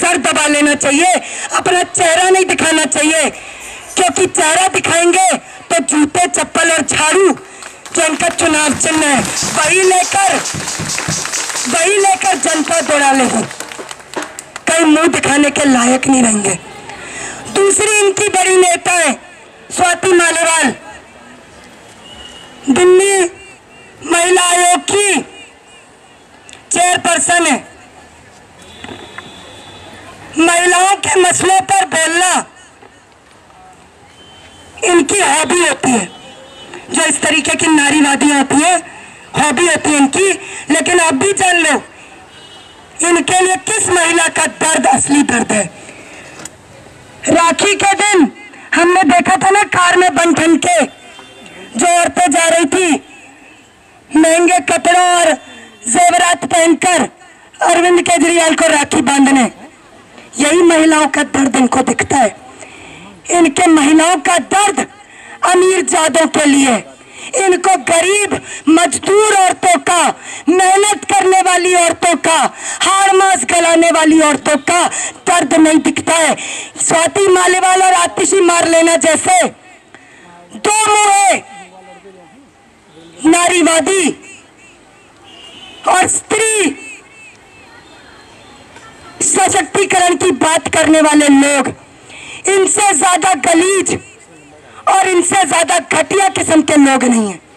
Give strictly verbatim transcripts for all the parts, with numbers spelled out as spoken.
Sir दबा लेना चाहिए, अपना चेहरा नहीं दिखाना चाहिए, क्योंकि चेहरा दिखाएंगे तो जूते चप्पल और झाड़ू जो इनका चुनाव चिन्ह है वही लेकर वही लेकर जनता दौड़ा लेगी, कहीं मुंह दिखाने के लायक नहीं रहेंगे। दूसरी इनकी बड़ी नेता है स्वाति मालीवाल, दिल्ली महिला आयोग की चेयरपर्सन है। महिलाओं के मसलों पर बोलना इनकी हॉबी होती है, जो इस तरीके की नारीवादियां होती है हॉबी होती है इनकी। लेकिन आप भी जान लो इनके लिए किस महिला का दर्द असली दर्द है। राखी के दिन हमने देखा था ना, कार में बन ठन के जो औरतें जा रही थी महंगे कपड़ों और जेवरात पहनकर अरविंद केजरीवाल को राखी बांधने, यही महिलाओं का दर्द इनको दिखता है। इनके महिलाओं का दर्द अमीर जादों के लिए, इनको गरीब मजदूर औरतों का, मेहनत करने वाली औरतों का, हाड़ मांस गलाने वाली औरतों का दर्द नहीं दिखता है। स्वाति मालीवाल और आतिशी मारलेना जैसे दो मुंहे नारीवादी और स्त्री सशक्तिकरण की बात करने वाले लोग इनसे ज्यादा गलीज और इनसे ज्यादा घटिया किस्म के लोग नहीं हैं,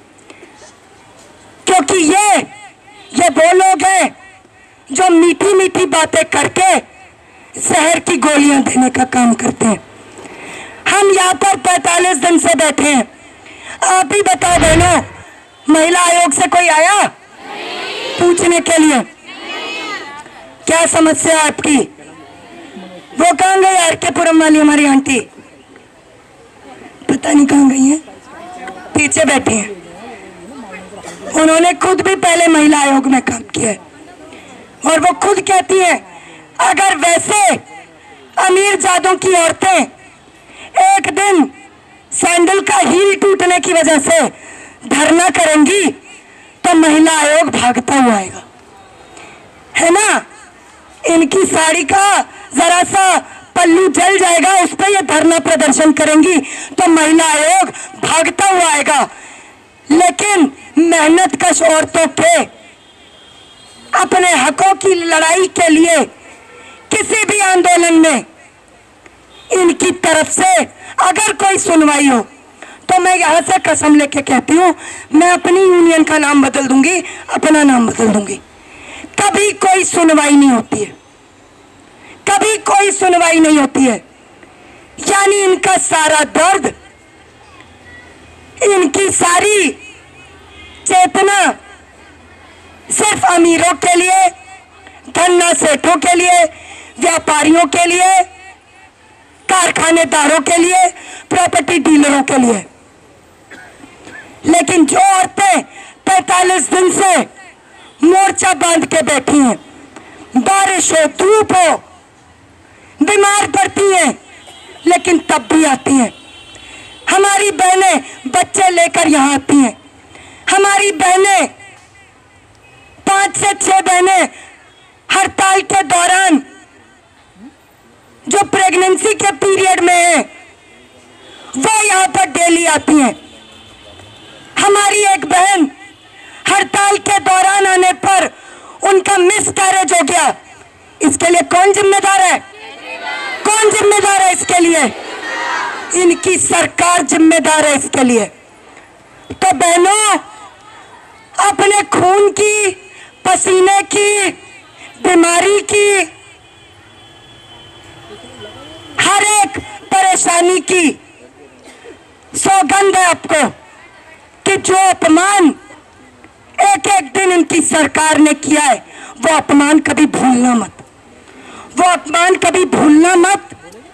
क्योंकि ये ये वो लोग हैं जो मीठी मीठी बातें करके जहर की गोलियां देने का काम करते हैं। हम यहाँ पर पैंतालीस दिन से बैठे हैं, आप ही बताओ बहनों, महिला आयोग से कोई आया पूछने के लिए क्या समस्या है आपकी? वो कहाँ गई आर के पुरम वाली हमारी आंटी? पता नहीं कहाँ गई है, पीछे बैठी हैं। उन्होंने खुद भी पहले महिला आयोग में काम किया है और वो खुद कहती है अगर वैसे अमीर जादों की औरतें एक दिन सैंडल का हील टूटने की वजह से धरना करेंगी तो महिला आयोग भागता हुआ आएगा, है ना। इनकी साड़ी का जरा सा पल्लू जल जाएगा, उस पर ये धरना प्रदर्शन करेंगी तो महिला आयोग भागता हुआ आएगा। लेकिन मेहनत कश औरतों के अपने हकों की लड़ाई के लिए किसी भी आंदोलन में इनकी तरफ से अगर कोई सुनवाई हो तो मैं यहाँ से कसम लेके कहती हूँ, मैं अपनी यूनियन का नाम बदल दूंगी, अपना नाम बदल दूंगी। कभी कोई सुनवाई नहीं होती है, कभी कोई सुनवाई नहीं होती है। यानी इनका सारा दर्द, इनकी सारी चेतना सिर्फ अमीरों के लिए, धन्ना सेठों के लिए, व्यापारियों के लिए, कारखानेदारों के लिए, प्रॉपर्टी डीलरों के लिए। लेकिन जो औरतें पैंतालीस दिन से मोर्चा बांध के बैठी हैं, बारिश हो धूप हो, बीमार पड़ती हैं, लेकिन तब भी आती हैं। हमारी बहनें बच्चे लेकर यहाँ आती हैं, हमारी बहनें पांच से छह बहनें हड़ताल के दौरान जो प्रेगनेंसी के पीरियड में है वो यहाँ पर डेली आती हैं। हमारी एक बहन हड़ताल के दौरान आने पर उनका मिस कैरेज हो गया, इसके लिए कौन जिम्मेदार है? कौन जिम्मेदार है इसके लिए? इनकी सरकार जिम्मेदार है इसके लिए। तो बहनों, अपने खून की, पसीने की, बीमारी की, हर एक परेशानी की सौगंध है आपको कि जो अपमान एक एक दिन इनकी सरकार ने किया है वो अपमान कभी भूलना मत, वो अपमान कभी भूलना मत।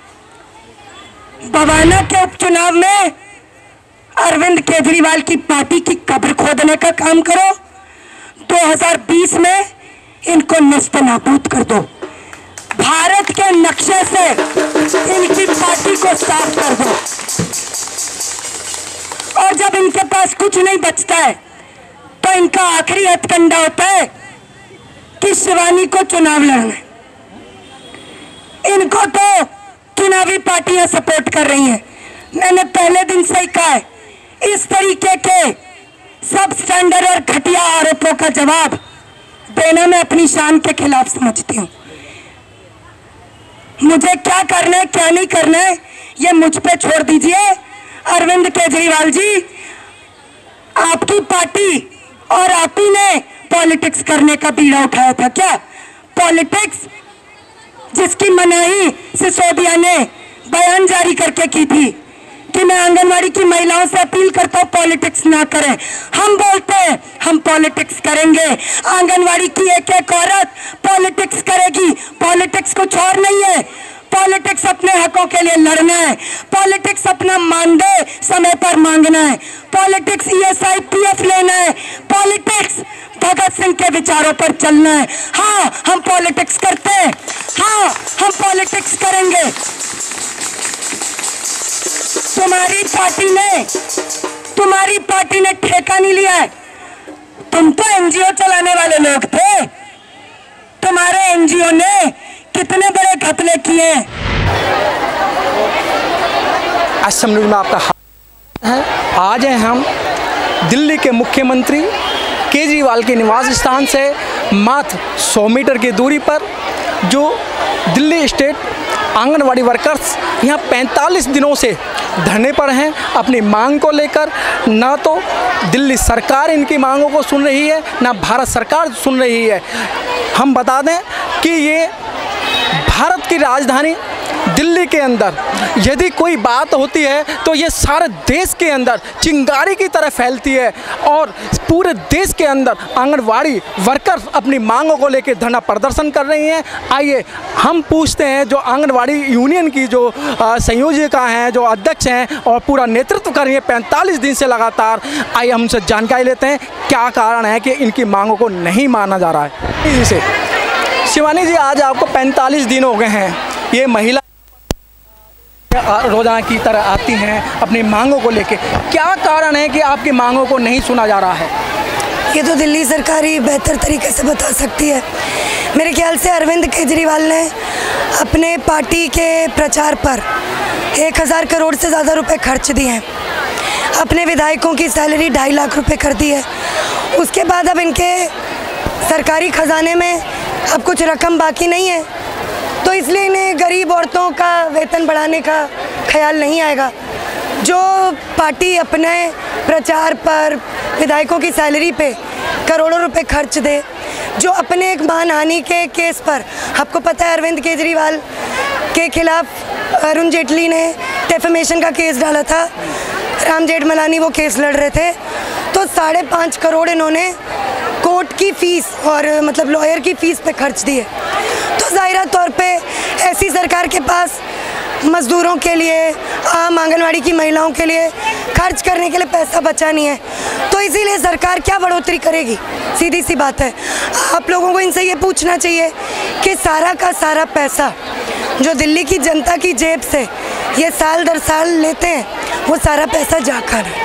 बवाना के उपचुनाव में अरविंद केजरीवाल की पार्टी की कब्र खोदने का काम करो, दो हज़ार बीस में इनको नस्त नाबूद कर दो, भारत के नक्शे से इनकी पार्टी को साफ कर दो। और जब इनके पास कुछ नहीं बचता है तो इनका आखिरी हथकंडा होता है कि शिवानी को चुनाव लड़ना है। इनको तो चुनावी पार्टियां सपोर्ट कर रही हैं। मैंने पहले दिन से ही कहा है, इस तरीके के सब स्टैंडर्ड और घटिया आरोपों का जवाब देना मैं अपनी शान के खिलाफ समझती हूँ। मुझे क्या करना है क्या नहीं करना है ये मुझ पे छोड़ दीजिए। अरविंद केजरीवाल जी, आपकी पार्टी और आप ही ने पॉलिटिक्स करने का बीड़ा उठाया था क्या? पॉलिटिक्स जिसकी मनाही सिसोदिया ने बयान जारी करके की थी कि मैं आंगनवाड़ी की महिलाओं से अपील करता हूँ पॉलिटिक्स ना करें। हम बोलते हैं हम पॉलिटिक्स करेंगे। आंगनवाड़ी की एक एक औरत पॉलिटिक्स करेगी। पॉलिटिक्स कुछ और नहीं है। पॉलिटिक्स अपने हकों के लिए लड़ना है। पॉलिटिक्स अपना मानदेय समय पर मांगना है। Politics E S I P F लेना है। पॉलिटिक्स भगत सिंह के विचारों पर चलना है। हाँ, हम पॉलिटिक्स करते हैं। हाँ, हम पॉलिटिक्स करेंगे। तुम्हारी पार्टी ने तुम्हारी पार्टी ने ठेका नहीं लिया है। तुम तो एन जी ओ चलाने वाले लोग थे। तुम्हारे एन जी ओ ने कितने बड़े घपले किए। असम न्यूज़ में आपका है। आज हैं हम दिल्ली के मुख्यमंत्री केजरीवाल के निवास स्थान से मात्र सौ मीटर की दूरी पर, जो दिल्ली स्टेट आंगनवाड़ी वर्कर्स यहाँ पैंतालीस दिनों से धरने पर हैं अपनी मांग को लेकर। ना तो दिल्ली सरकार इनकी मांगों को सुन रही है, ना भारत सरकार सुन रही है। हम बता दें कि ये भारत की राजधानी दिल्ली के अंदर यदि कोई बात होती है तो ये सारे देश के अंदर चिंगारी की तरह फैलती है और पूरे देश के अंदर आंगनवाड़ी वर्कर्स अपनी मांगों को लेकर धरना प्रदर्शन कर रही हैं। आइए हम पूछते हैं जो आंगनवाड़ी यूनियन की जो संयोजिका हैं, जो अध्यक्ष हैं और पूरा नेतृत्व कर रही हैं पैंतालीस दिन से लगातार, आइए हम उनसे जानकारी लेते हैं क्या कारण है कि इनकी मांगों को नहीं माना जा रहा है। इसे शिवानी जी, आज आपको पैंतालीस दिन हो गए हैं, ये महिला रोजाना की तरह आती हैं अपनी मांगों को लेके, क्या कारण है कि आपकी मांगों को नहीं सुना जा रहा है? ये तो दिल्ली सरकार ही बेहतर तरीके से बता सकती है। मेरे ख्याल से अरविंद केजरीवाल ने अपने पार्टी के प्रचार पर एक हज़ार करोड़ से ज़्यादा रुपए खर्च दिए हैं। अपने विधायकों की सैलरी ढाई लाख रुपए कर दी है। उसके बाद अब इनके सरकारी खजाने में अब कुछ रकम बाकी नहीं है, तो इसलिए इन्हें गरीब औरतों का वेतन बढ़ाने का ख्याल नहीं आएगा। जो पार्टी अपने प्रचार पर विधायकों की सैलरी पे करोड़ों रुपए खर्च दे, जो अपने एक मानहानि के केस पर, आपको पता है अरविंद केजरीवाल के खिलाफ अरुण जेटली ने डेफेमेशन का केस डाला था, राम जेठमलानी वो केस लड़ रहे थे, तो साढ़े पाँच करोड़ इन्होंने कोर्ट की फ़ीस और मतलब लॉयर की फ़ीस पे खर्च दिए। तो ज़ाहिरा तौर पे ऐसी सरकार के पास मज़दूरों के लिए, आम आंगनवाड़ी की महिलाओं के लिए खर्च करने के लिए पैसा बचा नहीं है, तो इसीलिए सरकार क्या बढ़ोतरी करेगी? सीधी सी बात है। आप लोगों को इनसे ये पूछना चाहिए कि सारा का सारा पैसा जो दिल्ली की जनता की जेब से ये साल दर साल लेते हैं, वो सारा पैसा जा कर है।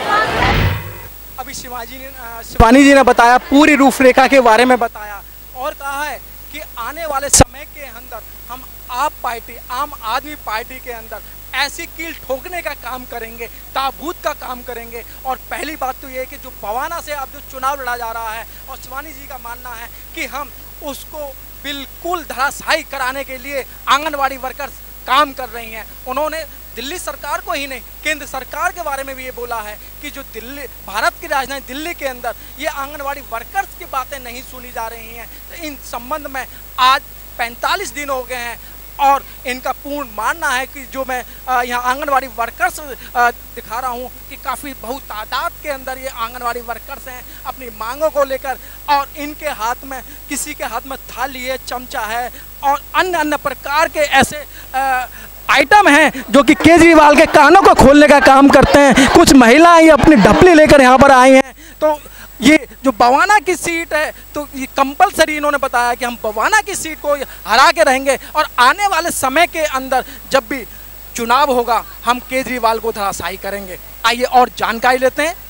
अभी शिवाजी ने शिवानी जी ने बताया, पूरी रूपरेखा के बारे में बताया और कहा है कि आने वाले समय के अंदर हम आप पार्टी आम आदमी पार्टी के अंदर ऐसी कील ठोकने का काम करेंगे, ताबूत का काम करेंगे। और पहली बात तो ये है कि जो बवाना से अब जो चुनाव लड़ा जा रहा है, और शिवानी जी का मानना है कि हम उसको बिल्कुल धराशायी कराने के लिए आंगनवाड़ी वर्कर्स काम कर रही हैं। उन्होंने दिल्ली सरकार को ही नहीं, केंद्र सरकार के बारे में भी ये बोला है कि जो दिल्ली भारत की राजधानी दिल्ली के अंदर ये आंगनवाड़ी वर्कर्स की बातें नहीं सुनी जा रही हैं। तो इन संबंध में आज पैंतालीस दिन हो गए हैं और इनका पूर्ण मानना है कि जो मैं यहाँ आंगनवाड़ी वर्कर्स दिखा रहा हूँ कि काफ़ी बहुत तादाद के अंदर ये आंगनवाड़ी वर्कर्स हैं अपनी मांगों को लेकर, और इनके हाथ में, किसी के हाथ में थाली है, चमचा है और अन्य अन्य प्रकार के ऐसे आ, आइटम हैं जो कि केजरीवाल के कानों को खोलने का काम करते हैं। कुछ महिलाएं अपनी ढपली लेकर यहाँ पर आई हैं। तो ये जो बवाना की सीट है, तो ये कंपलसरी इन्होंने बताया कि हम बवाना की सीट को हरा के रहेंगे और आने वाले समय के अंदर जब भी चुनाव होगा हम केजरीवाल को धराशायी करेंगे। आइए और जानकारी लेते हैं।